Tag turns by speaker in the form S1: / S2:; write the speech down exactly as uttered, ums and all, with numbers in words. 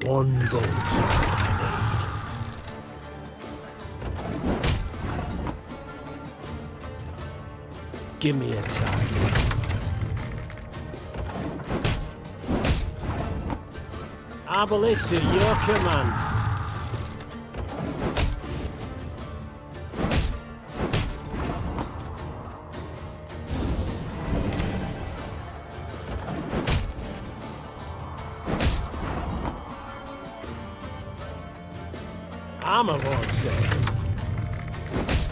S1: One bolt I need. Give me a target. Our ballista, your command. Armor won't save.